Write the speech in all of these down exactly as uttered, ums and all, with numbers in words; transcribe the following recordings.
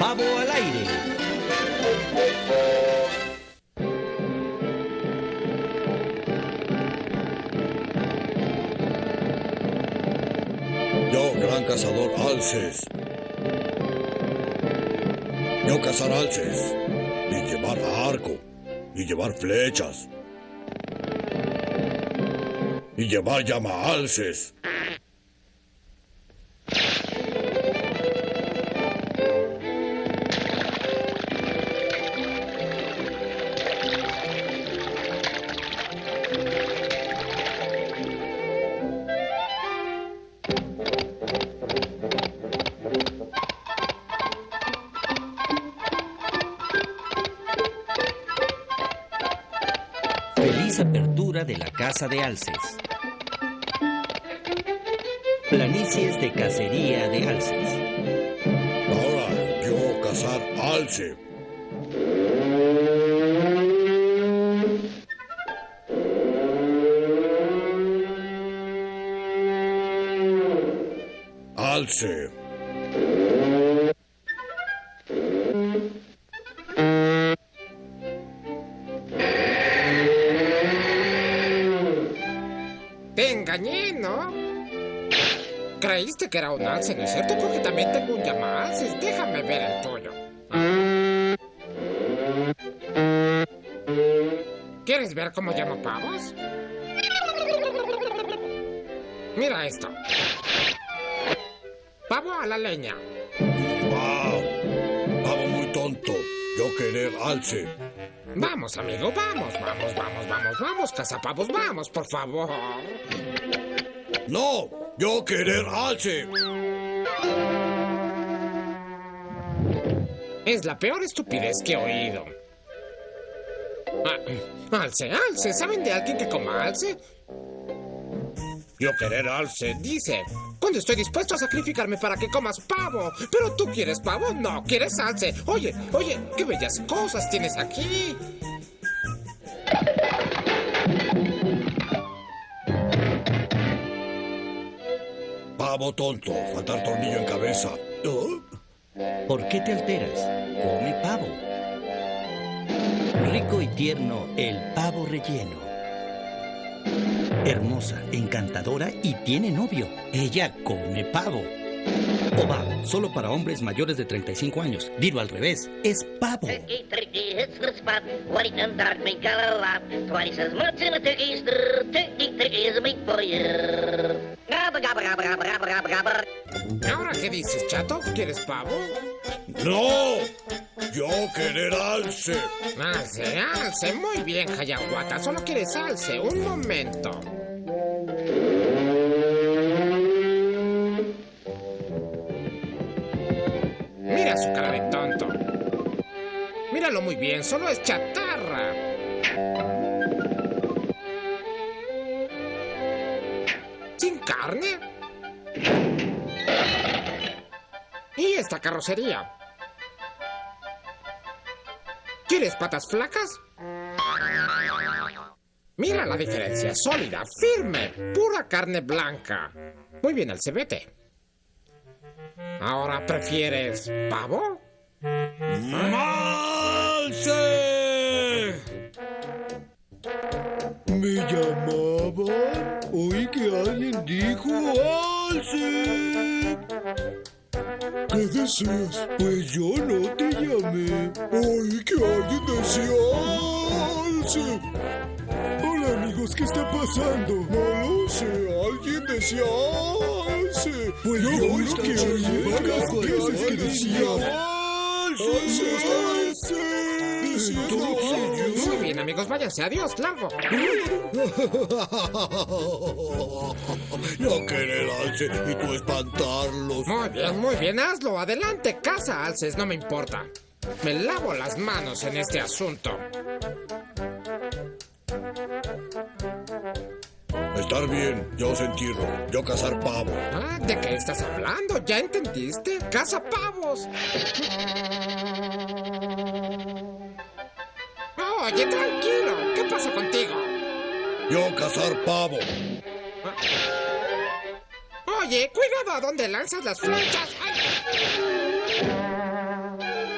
Pavo al aire. Yo, gran cazador alces. Yo cazar alces. Y llevar arco. Y llevar flechas. Y llevar llama alces. Feliz apertura de la Casa de Alces. Planicies de cacería de alces. Ahora yo cazar alce. Alce. Te engañé, ¿no? Creíste que era un alce, ¿no es cierto? Porque también tengo un llamaalces. Déjame ver el tuyo. ¿Quieres ver cómo llamo pavos? Mira esto. Pavo a la leña. Wow. Pavo muy tonto. Yo querer alce. Vamos, amigo, vamos, vamos, vamos, vamos, vamos, cazapavos, vamos, por favor. No, yo querer alce. Es la peor estupidez que he oído. Ah, alce, alce, ¿saben de alguien que coma alce? Yo querer alce, dice. Cuando estoy dispuesto a sacrificarme para que comas pavo. Pero tú quieres pavo, no, quieres alce. Oye, oye, qué bellas cosas tienes aquí. Pavo tonto, faltar tornillo en cabeza. ¿Oh? ¿Por qué te alteras? Come pavo. Rico y tierno, el pavo relleno. Hermosa, encantadora y tiene novio. Ella come pavo. O va, solo para hombres mayores de treinta y cinco años. Dilo al revés, es pavo. ¿Ahora qué dices, chato? ¿Quieres pavo? No, yo querer alce. Alce, alce, muy bien, Hayahuata. Solo quieres alce, un momento. Mira su cara de tonto. Míralo muy bien, solo es chatarra. ¿Sin carne? ¿Y esta carrocería? ¿Quieres patas flacas? Mira la diferencia, sólida, firme, pura carne blanca. Muy bien, Alcebete. ¿Ahora prefieres pavo? ¡Alce! ¿Me llamaban? Oí que alguien dijo alce. ¿Qué deseas? Pues yo no te llamé. Oí que alguien decía alce. Hola amigos, ¿qué está pasando? No lo sé, alguien decía alce. Pues yo oí que alguien varias veces que decía alce, alce. Entonces Muy bien, amigos, váyanse. Adiós, largo. yo querer alce y tú espantarlos. Muy bien, muy bien, hazlo. Adelante, caza alces, no me importa. Me lavo las manos en este asunto. Estar bien, yo sentirlo, yo cazar pavo. Ah, ¿de qué estás hablando? ¿Ya entendiste? ¡Caza pavos! Oye, tranquilo. ¿Qué pasa contigo? Yo cazar pavo. Oye, cuidado a dónde lanzas las flechas. ¡Ay!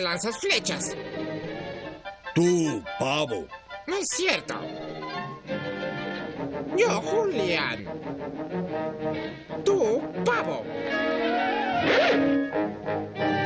lanzas flechas. Tú, pavo. No es cierto. Yo, Julián. Tú, pavo.